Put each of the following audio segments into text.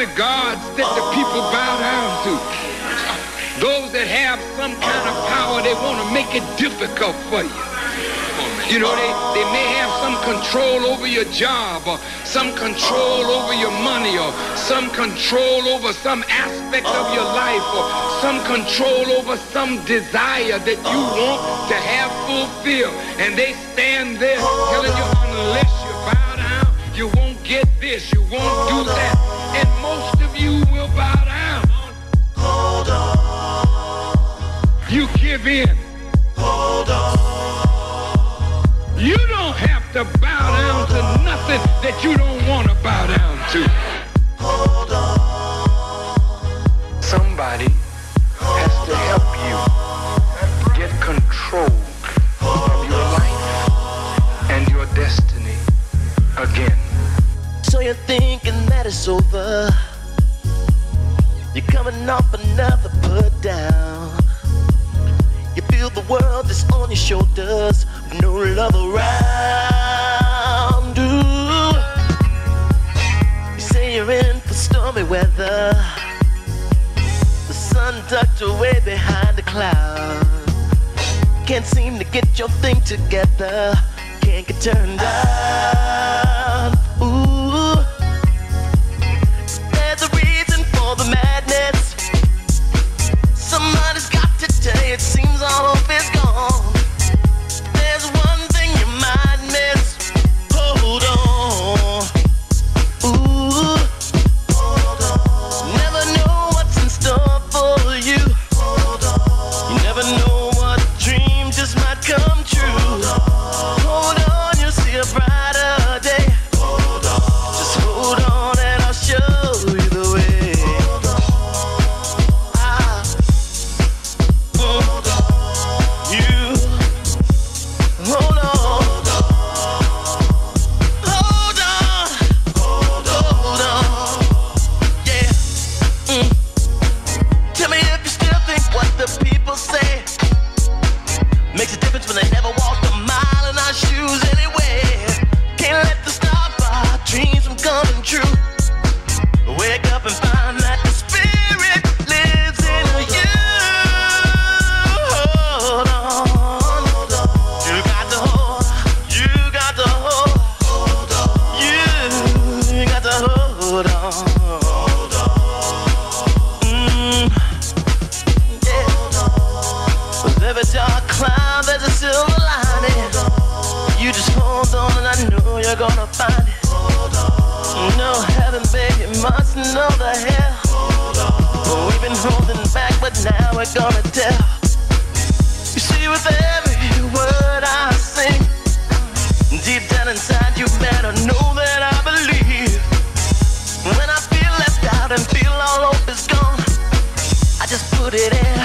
only gods that the people bow down to. Those that have some kind of power, they want to make it difficult for you. You know, they may have some control over your job, or some control over your money, or some control over some aspect of your life, or some control over some desire that you want to have fulfilled. And they stand there telling you, unless you bow down, you won't get this, you won't do that. And most of you will bow down. Hold on. You give in. Hold on. You don't have to bow down to nothing that you don't want to bow down to. Hold on. Somebody has to help you get control of your life and your destiny again. So you're thinking that it's over. You're coming off another put down. You feel the world is on your shoulders, with no love around. Ooh. You say you're in for stormy weather. The sun tucked away behind the cloud. Can't seem to get your thing together. Can't get turned on. Ooh. There's a reason for the madness. Somebody's got to tell you, it seems all hope is gone. There's one thing you might miss. Hold on. Ooh. Hold on. Never know what's in store for you. Hold on. You never know what dream just might come true. Hold on, you'll see a brighter day. Hold on. Just hold on and I'll show you the way. Makes a difference when they never walked a mile in our shoes anyway. Can't let the stop our dreams from coming true. Wake up and find that the spirit lives in you. Hold on. You got to hold. You got to hold. You got to hold on. Every dark cloud, there's a silver lining. You just hold on and I know you're gonna find it. No heaven, baby, you must know the hell. We've been holding back, but now we're gonna tell. You see, with every word I sing, deep down inside you better know that I believe. When I feel left out and feel all hope is gone, I just put it in.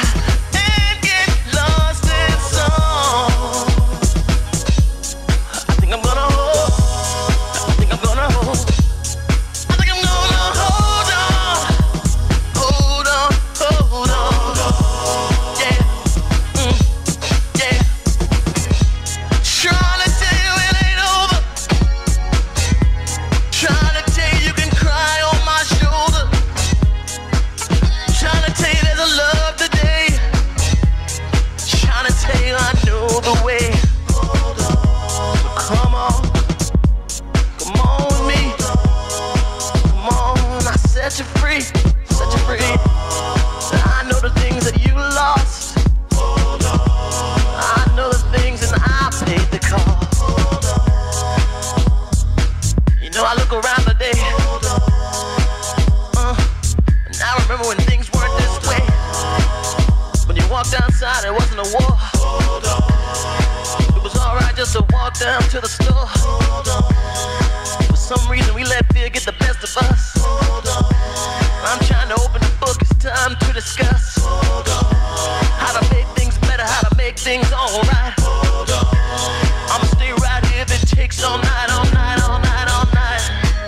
Down to the store. For some reason we let fear get the best of us. I'm trying to open the book, it's time to discuss how to make things better, how to make things alright. I'ma stay right here if it takes all night, all night, all night, all night.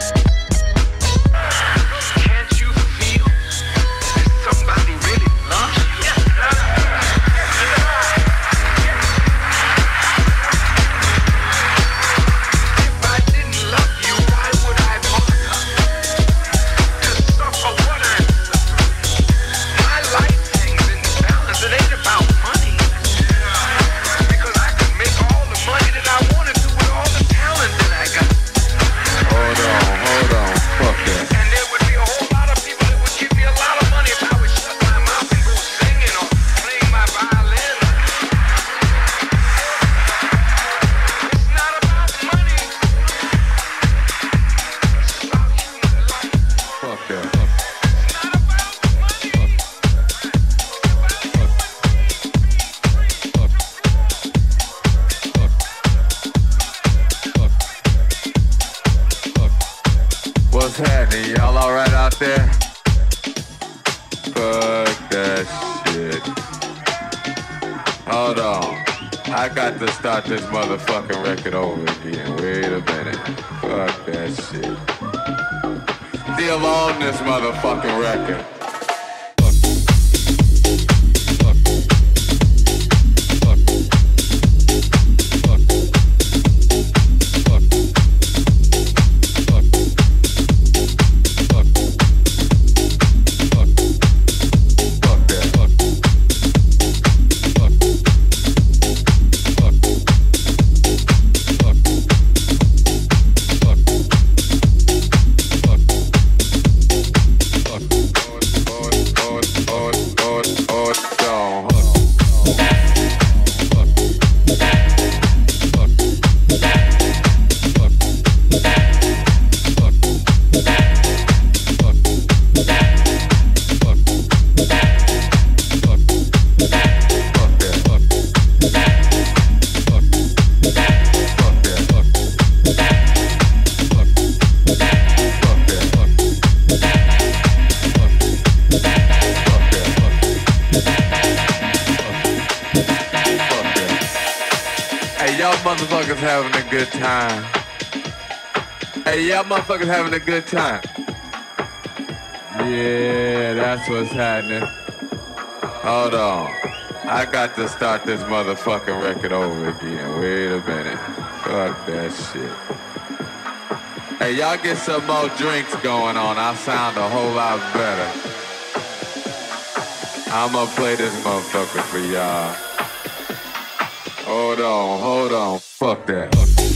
Can't you feel that somebody really loves you? If I didn't love you, why would I bother to suffer that. Fuck that shit. Hold on. I got to start this motherfucking record over again. Wait a minute. Fuck that shit. Still on this motherfucking record. Motherfuckers having a good time. Hey, y'all motherfuckers having a good time. Yeah, that's what's happening. Hold on. I got to start this motherfucking record over again. Wait a minute. Fuck that shit. Hey, y'all get some more drinks going on. I sound a whole lot better. I'ma play this motherfucker for y'all. Hold on, fuck that.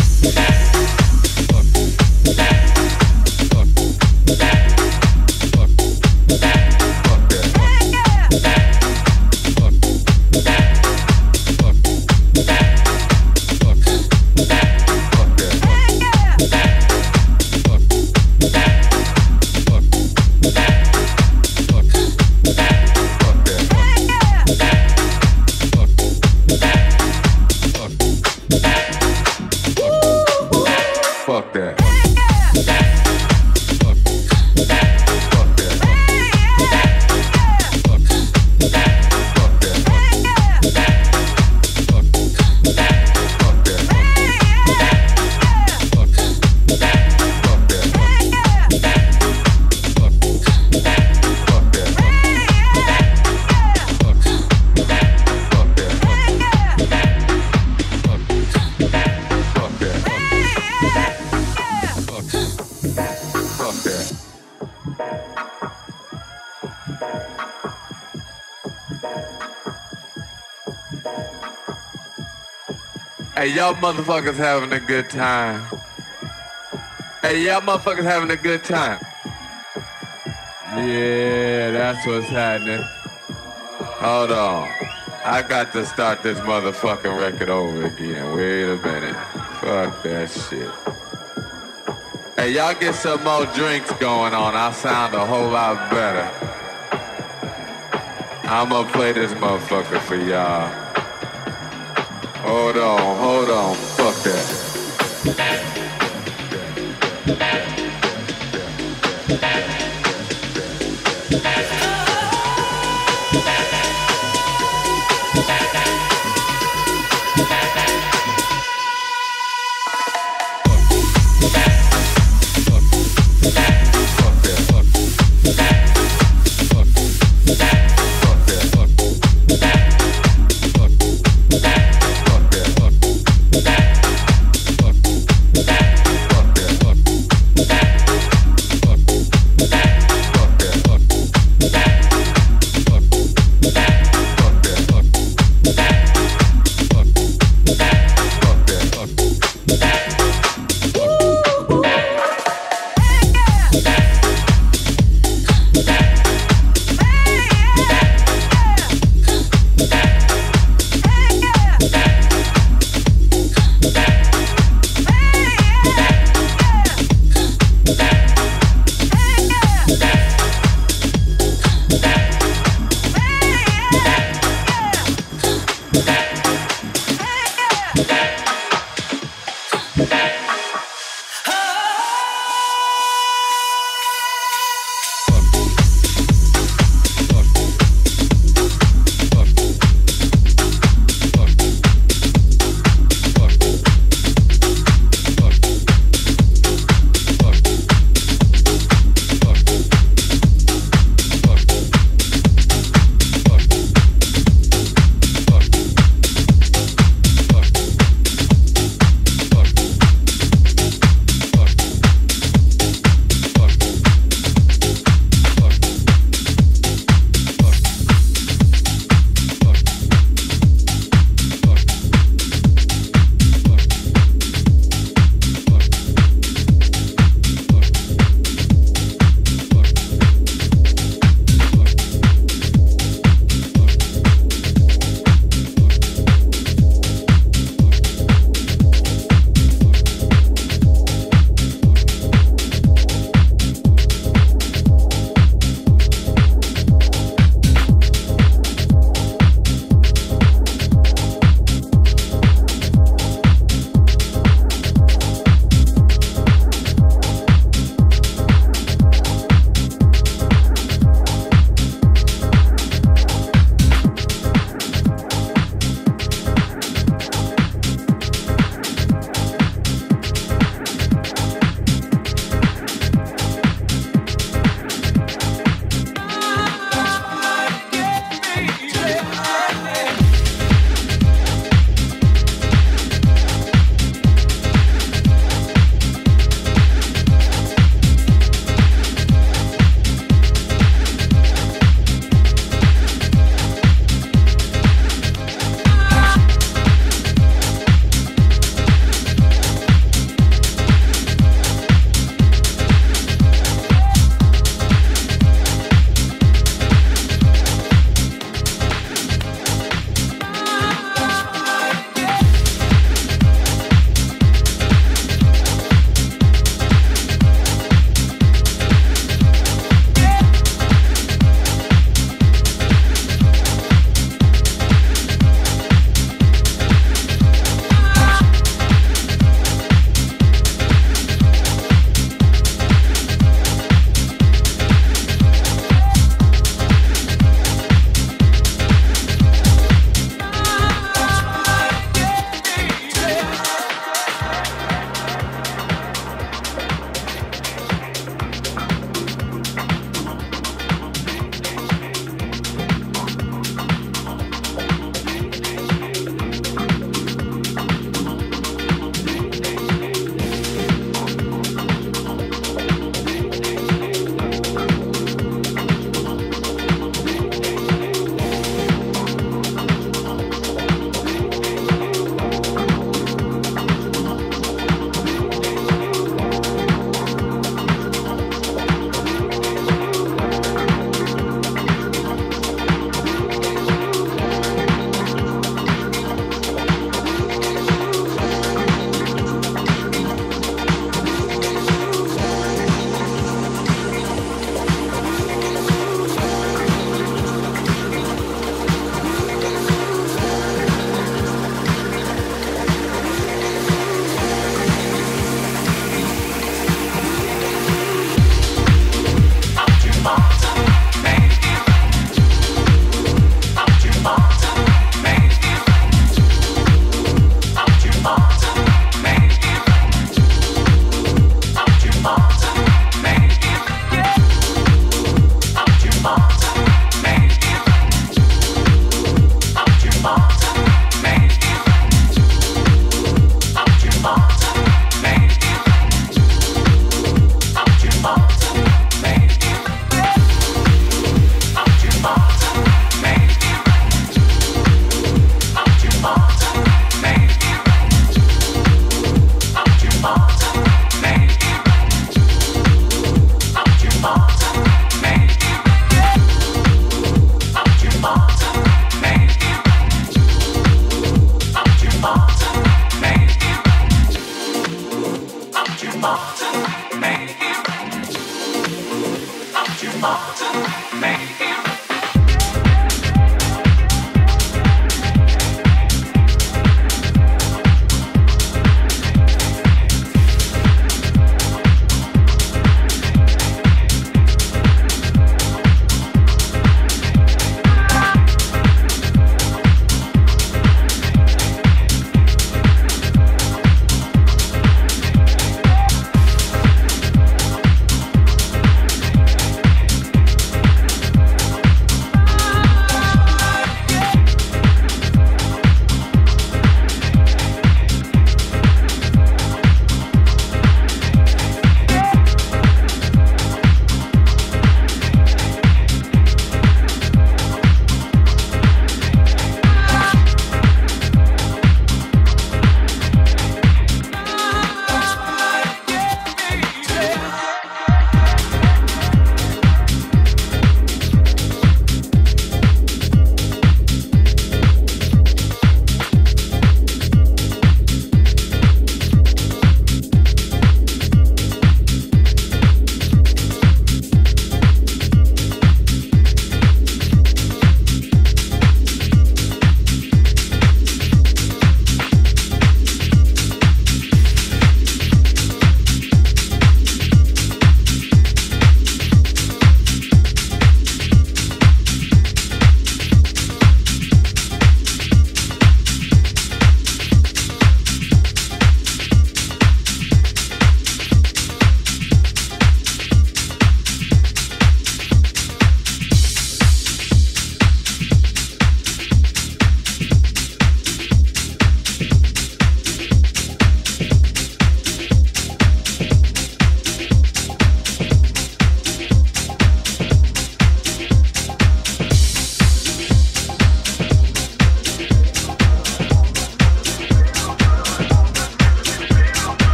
Hey, y'all motherfuckers having a good time. Hey, y'all motherfuckers having a good time. Yeah, that's what's happening. Hold on. I got to start this motherfucking record over again. Wait a minute. Fuck that shit. Hey, y'all get some more drinks going on. I sound a whole lot better. I'ma play this motherfucker for y'all. Hold on, fuck that.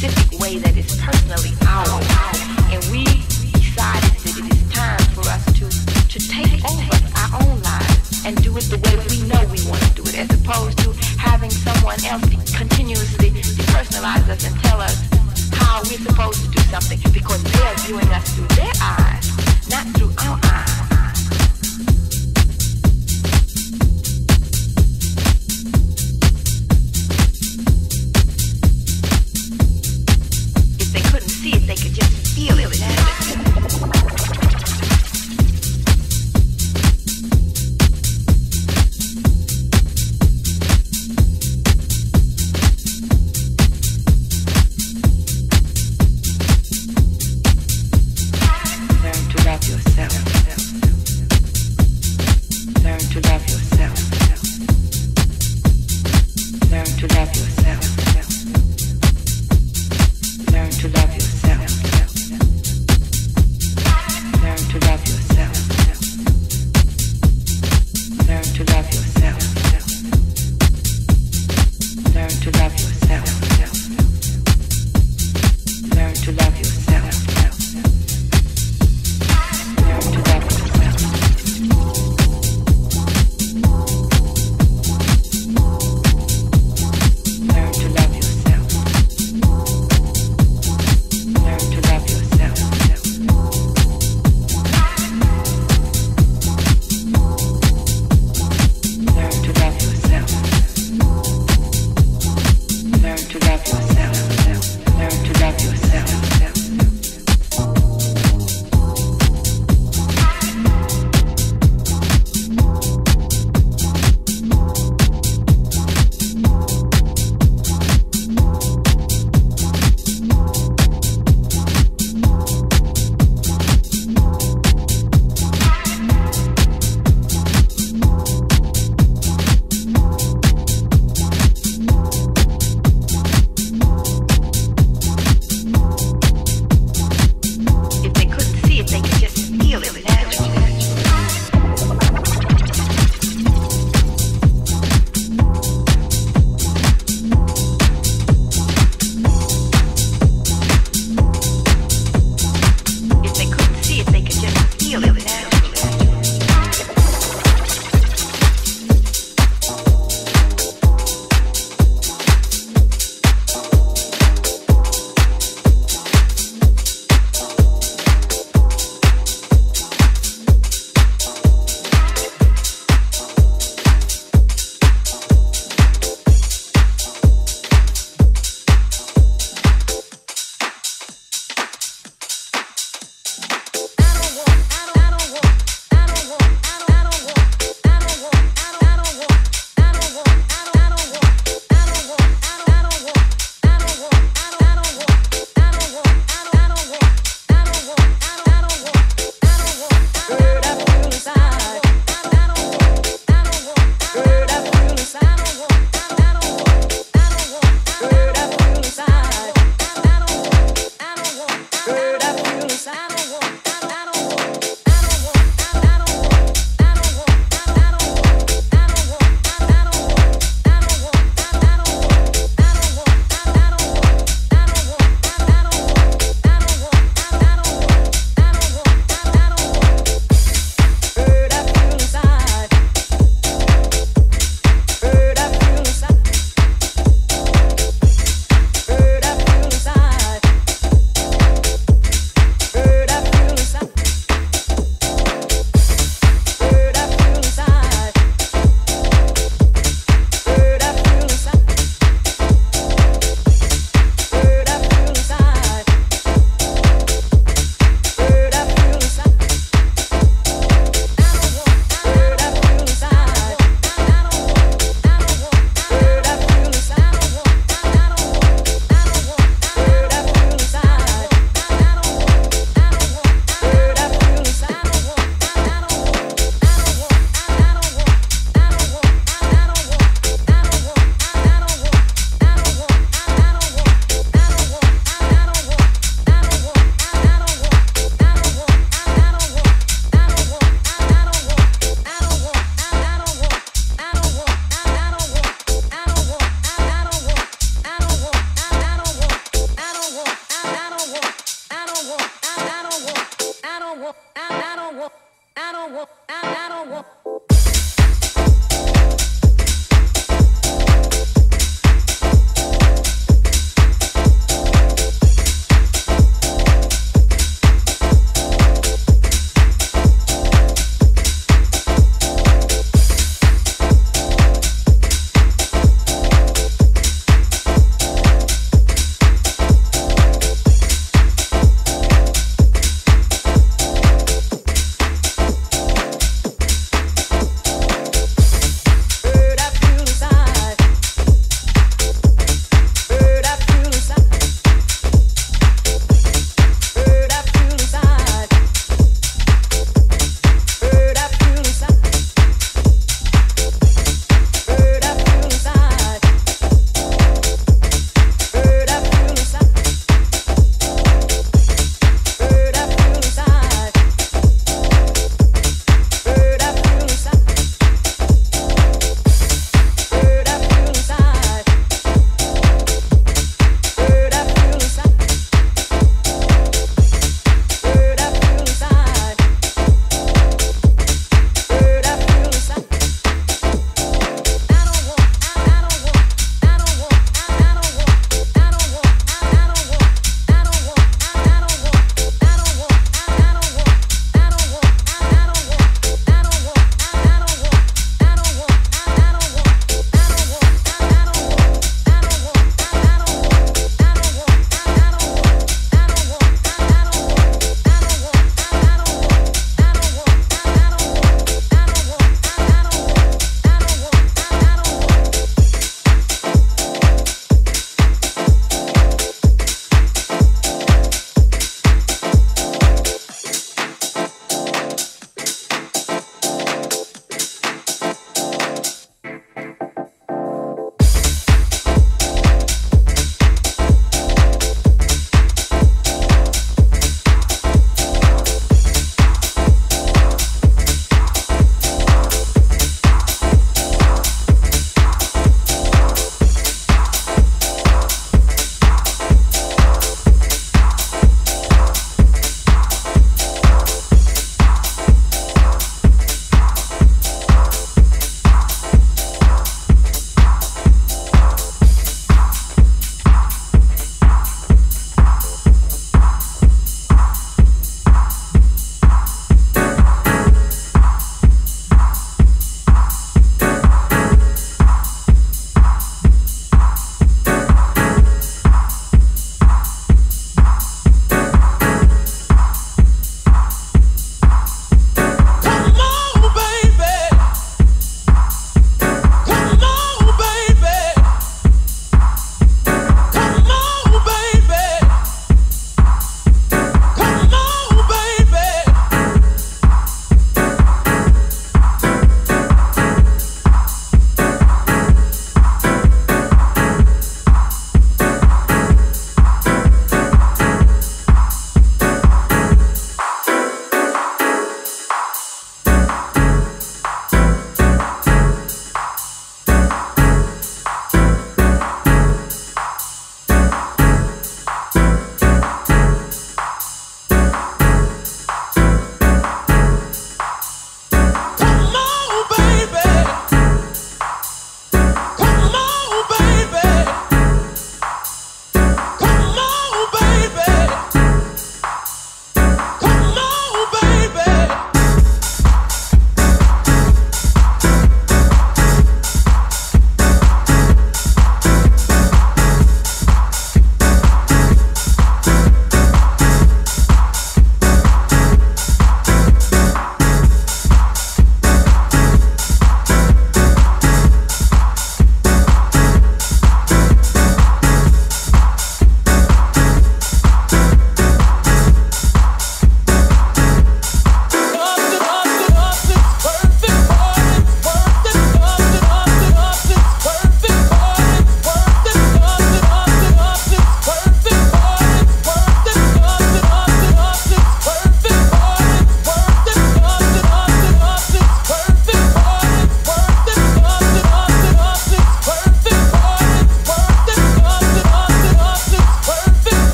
specific way that is personally ours. And we decided that it is time for us to take over our own lives and do it the way we know we want to do it, as opposed to having someone else continuously depersonalize us and tell us how we're supposed to do something, because they're viewing us through their eyes, not through our eyes. If they couldn't see it, they could just feel it.